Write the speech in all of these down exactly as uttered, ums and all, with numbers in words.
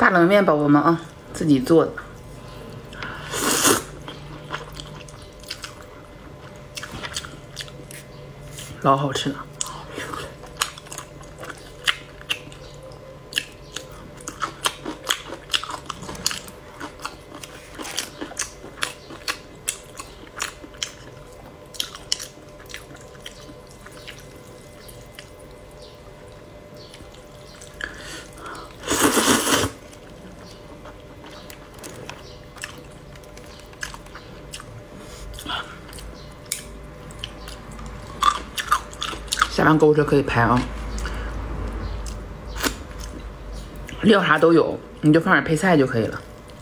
大冷面宝宝们啊，自己做的，老好吃了。下完购物车可以拍啊，料啥都有，你就放点配菜就可以了。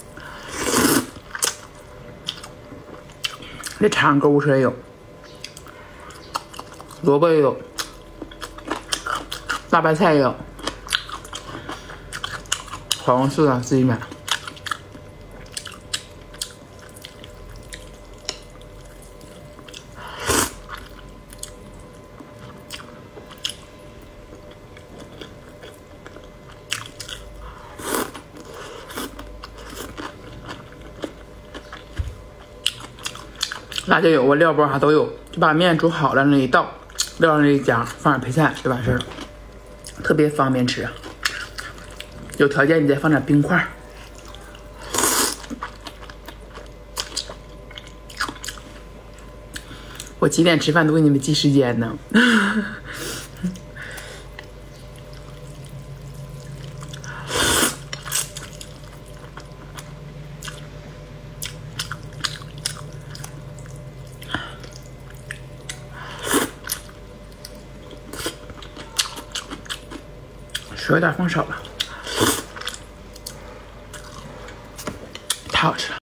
这茶上购物车也有，萝卜也有，大白菜也有，好像是啊，自己买。辣椒油啊，料包啥都有，就把面煮好了那一倒，料上那一夹，放点配菜就完事儿了，特别方便吃啊。有条件你再放点冰块。我几点吃饭都给你们记时间呢。水有点放少了，太好吃了。